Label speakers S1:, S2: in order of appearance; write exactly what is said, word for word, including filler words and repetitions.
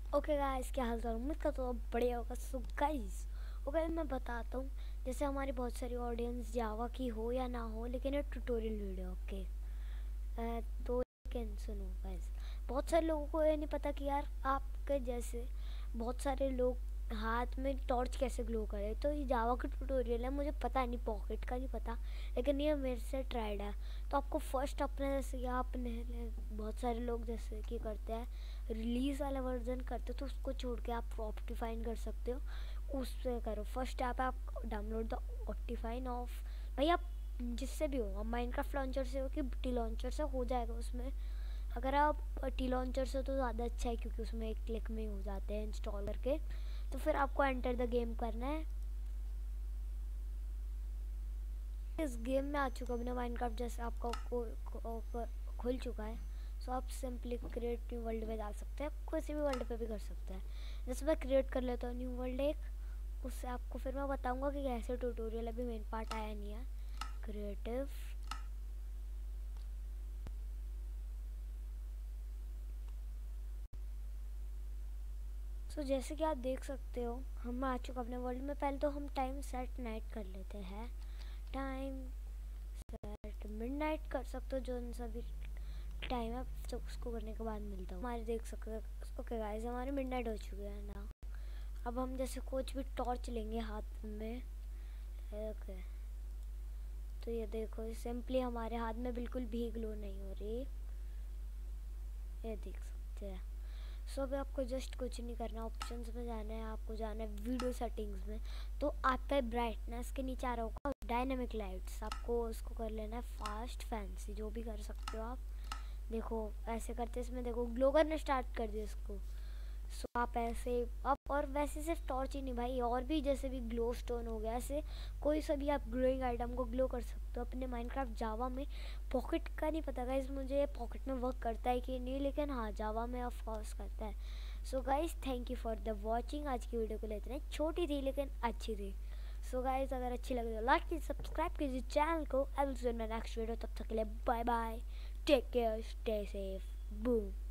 S1: Okay guys, क्या हाल चाल? उम्मीद करता हूँ आप बढ़िया होगा। सो गाइस, ओके मैं बताता हूँ। जैसे हमारी बहुत सारी ऑडियंस जावा की हो या ना हो, लेकिन ये ट्यूटोरियल वीडियो ओके अ, तो लेकिन सुनो गाइस, बहुत सारे लोगों को ये नहीं पता कि यार आपके जैसे बहुत सारे लोग हाथ में टॉर्च कैसे ग्लो करे। तो ये जावा का ट्यूटोरियल है, मुझे पता नहीं, पॉकेट का नहीं पता, लेकिन ये मेरे से ट्राइड है। तो आपको फर्स्ट अपने जैसे या अपने बहुत सारे लोग जैसे कि करते हैं, रिलीज वाला वर्जन करते हो तो उसको छोड़ के आप ऑप्टिफाइन कर सकते हो। उससे करो फर्स्ट ऐप आप डाउनलोड द ऑप्टिफाइन ऑफ, भाई आप जिससे भी हो, माइनक्राफ्ट लॉन्चर से हो कि टी लॉन्चर से हो जाएगा उसमें। अगर आप टी लॉन्चर से तो ज़्यादा अच्छा है, क्योंकि उसमें एक क्लिक में हो जाते हैं इंस्टॉल करके। तो फिर आपको एंटर द गेम करना है। इस गेम में आ चुका अपना माइनक्राफ्ट जैसे आपका खुल चुका है। सो आप सिंपली क्रिएट न्यू वर्ल्ड में डाल सकते हैं, किसी भी वर्ल्ड पे भी कर सकते हैं। जैसे मैं क्रिएट कर लेता हूँ न्यू वर्ल्ड एक, उससे आपको फिर मैं बताऊंगा कि कैसे ट्यूटोरियल, अभी मेन पार्ट आया नहीं है। क्रिएटिव सो so, जैसे कि आप देख सकते हो हम आ चुका अपने वर्ल्ड में। पहले तो हम टाइम सेट नाइट कर लेते हैं, टाइम सेट मिडनाइट कर सकते हो, जो सा भी टाइम है तो उसको करने के बाद मिलता हूँ। हमारे देख सकते हो। ओके गाइस, हमारे मिडनाइट हो चुके हैं ना। अब हम जैसे कुछ भी टॉर्च लेंगे हाथ में। ओके, तो ये देखो सिंपली हमारे हाथ में बिल्कुल भी ग्लो नहीं हो रही, ये देख सकते हैं। सो अभी आपको जस्ट कुछ नहीं करना, ऑप्शंस में जाना है, आपको जाना है वीडियो सेटिंग्स में। तो आपका ब्राइटनेस के नीचे आ रहा होगा डायनेमिक लाइट्स, आपको उसको कर लेना है फास्ट फैंसी, जो भी कर सकते हो आप। देखो ऐसे करते इसमें देखो ग्लो करना स्टार्ट कर दिया इसको। सो आप ऐसे आप, और वैसे सिर्फ टॉर्च ही नहीं भाई, और भी जैसे भी ग्लो स्टोन हो गया, ऐसे कोई सा भी आप ग्लोइंग आइटम को ग्लो कर सकते हो अपने माइनक्राफ्ट जावा में। पॉकेट का नहीं पता गाइस मुझे पॉकेट में वर्क करता है कि नहीं, लेकिन हाँ जावा में ऑफ कोर्स करता है। So guys, thank you for the watching. आज की वीडियो को लेते हैं, छोटी थी लेकिन अच्छी थी। सो गाइस, अगर अच्छी लगे तो लाइक कीजिए, सब्सक्राइब कीजिए चैनल को। I will see you in my next video. तब तक के लिए bye bye, take care, stay safe, boom.